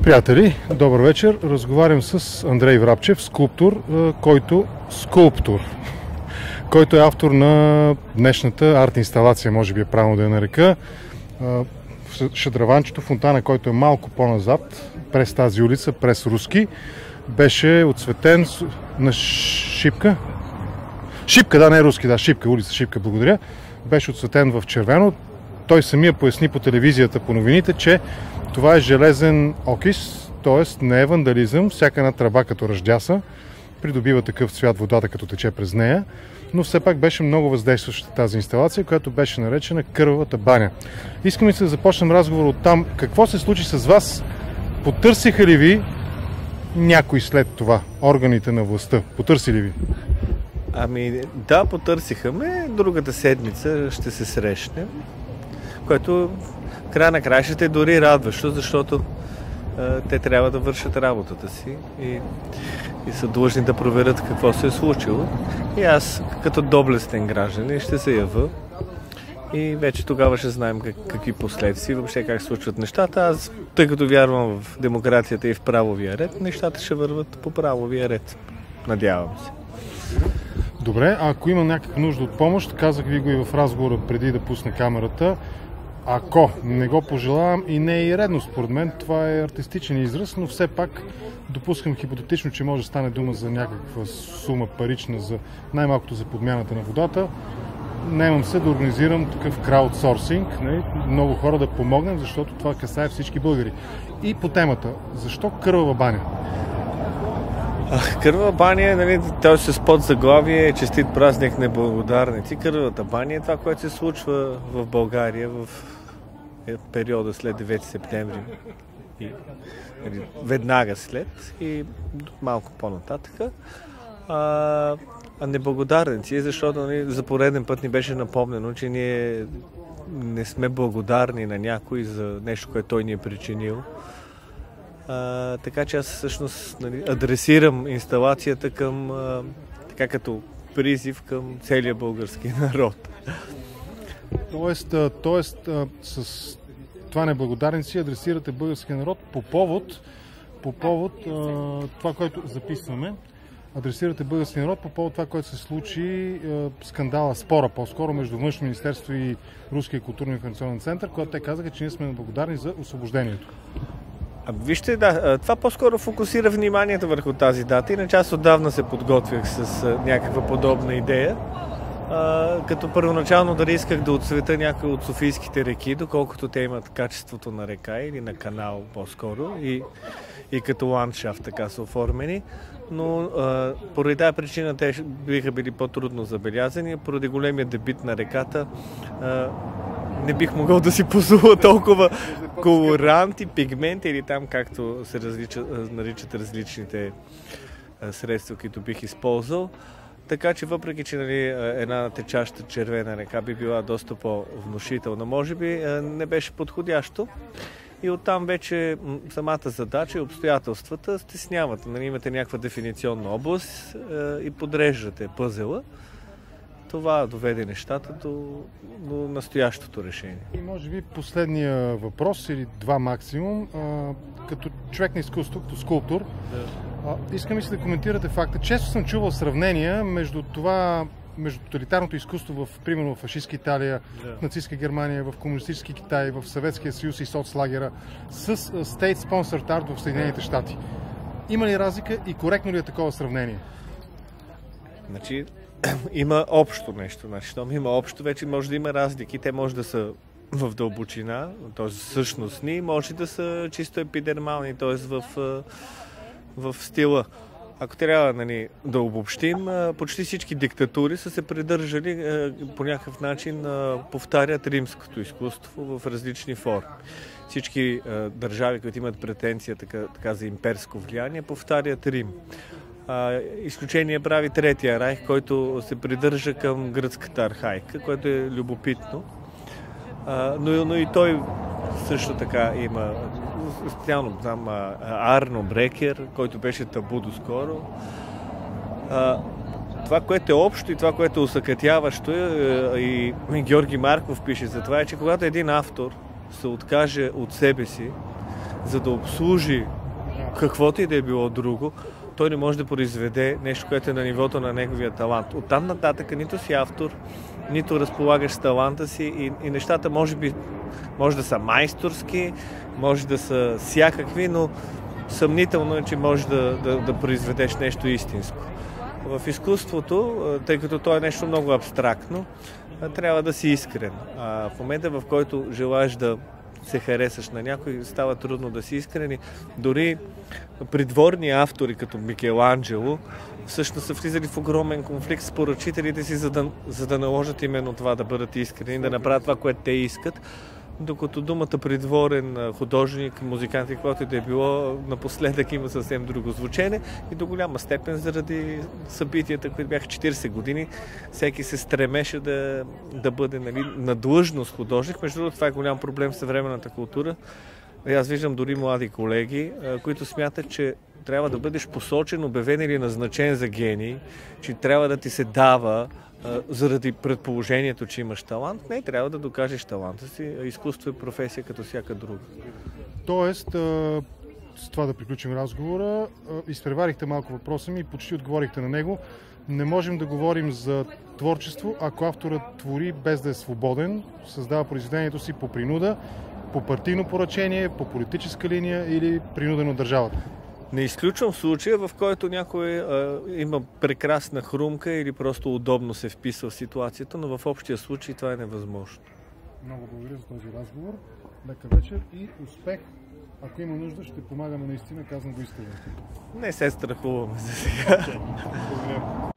Приятели, добър вечер. Разговарям с Андрей Врабчев, който е автор на днешната арт-инсталация, може би е правилно да я нарека. Шадраванчето, фонтана, който е малко по-назад, през тази улица, през Руски, беше отцветен на Шипка. Шипка, да, не Руски, да, Шипка, улица Шипка, благодаря. Беше отцветен в червено. Той самия поясни по телевизията, по новините, че това е железен окис, т.е. не е вандализъм. Всяка една тръба като ръждяса придобива такъв цвят водата, като тече през нея. Но все пак беше много въздействаща тази инсталация, която беше наречена Кървавата баня. Искам и се да започнем разговор от там. Какво се случи с вас? Потърсиха ли ви някой след това? Органите на властта? Потърси ли ви? Ами да, потърсиха ме. Другата седмица ще се срещнем, което края на краищата е дори радващо, защото те трябва да вършат работата си и са длъжни да проверят какво се е случило. И аз, като доблестен гражданин, ще се ява и вече тогава ще знаем какви последствия, въобще как случват нещата. Аз, тъй като вярвам в демокрацията и в правовия ред, нещата ще върват по правовия ред. Надявам се. Добре, ако има някаква нужда от помощ, казах ви го и в разговора преди да пусна камерата. Ако не го пожелавам и не е и редно според мен, това е артистичен израз, но все пак допускам хипотетично, че може да стане дума за някаква сума парична, за най-малкото за подмяната на водата. Наемам се да организирам такъв краудсорсинг, много хора да помогнем, защото това касае всички българи. И по темата, защо Кървава баня? Кървава баня, нали, той с подзаглавие честит празник неблагодарници. Кървавата баня е това, което се случва в България в периода след 9 септември. Веднага след и малко по-нататък. А неблагодарници, защото нали, за пореден път ни беше напомнено, че ние не сме благодарни на някой за нещо, което той ни е причинил. Така че аз всъщност нали, адресирам инсталацията към така като призив към целия български народ. Тоест с това неблагодарници адресирате българския народ по повод това, което записваме. Адресирате българския народ по повод това, което се случи, скандала, спора по-скоро между Външно министерство и Руския културно-информационен център, когато те казаха, че ние сме неблагодарни за освобождението. Вижте, да, това по-скоро фокусира вниманието върху тази дата, иначе аз отдавна се подготвях с някаква подобна идея. Като първоначално дали исках да отцветя някои от софийските реки, доколкото те имат качеството на река или на канал по-скоро и като ландшафт така са оформени, но поради тази причина те биха били по-трудно забелязани, поради големия дебит на реката не бих могъл да си позволя толкова колоранти, пигменти или там както се наричат различните средства, които бих използвал. Така че въпреки, че нали, една течаща червена река би била доста по-внушителна, може би не беше подходящо. И оттам вече самата задача и обстоятелствата стесняват. Нали, имате някаква дефиниционна област и подреждате пъзела. Това доведе нещата до настоящото решение. И може би последния въпрос или два максимум. Като човек на изкуство, като скулптор, искам и си да коментирате факта. Често съм чувал сравнения между тоталитарното изкуство примерно в фашистска Италия, в нацистска Германия, в комунистически Китай, в Съветския съюз и соцлагера с State Sponsored Art в Съединените щати. Има ли разлика и коректно ли е такова сравнение? Значи, има общо нещо. Щом има общо, вече може да има разлики. Те може да са в дълбочина, т.е. същностни, може да са чисто епидермални, т.е. в стила. Ако трябва нали, да обобщим, почти всички диктатури са се придържали по някакъв начин повтарят римското изкуство в различни форми. Всички държави, които имат претенция така за имперско влияние, повтарят Рим. Изключение прави Третия райх, който се придържа към гръцката архаика, което е любопитно. Но и той също така има, специално знам, Арно Брекер, който беше табу доскоро. Това, което е общо и това, което е усъкътяващо и Георги Марков пише за това, е, че когато един автор се откаже от себе си, за да обслужи каквото и да е било друго, той не може да произведе нещо, което е на нивото на неговия талант. Оттам нататък нито си автор, нито разполагаш с таланта си и нещата може да са майсторски, може да са всякакви, но съмнително е, че можеш да произведеш нещо истинско. В изкуството, тъй като то е нещо много абстрактно, трябва да си искрен. А в момента, в който желаеш да се харесаш на някой, става трудно да си искрени. Дори придворни автори, като Микеланджело, всъщност са влизали в огромен конфликт с поръчителите си, за да наложат именно това, да бъдат искрени, да направят това, което те искат. Докато думата придворен художник, музикант и каквото и да е било, напоследък има съвсем друго звучене и до голяма степен заради събитията, които бяха 40 години, всеки се стремеше да бъде на длъжност художник. Между другото, това е голям проблем в съвременната култура. Аз виждам дори млади колеги, които смятат, че трябва да бъдеш посочен, обявен или назначен за гений, че трябва да ти се дава заради предположението, че имаш талант. Не, трябва да докажеш таланта си. Изкуство е професия като всяка друга. Тоест, с това да приключим разговора, изпреварихте малко въпроса ми и почти отговорихте на него. Не можем да говорим за творчество, ако авторът твори без да е свободен, създава произведението си по принуда, по партийно поръчение, по политическа линия или принуден от държавата. Не изключвам случая, в който някой има прекрасна хрумка или просто удобно се вписва в ситуацията, но в общия случай това е невъзможно. Много благодаря за този разговор. Лека вечер и успех. Ако има нужда, ще помагаме наистина, казвам го искрено. Не се страхуваме за сега. Благодаря.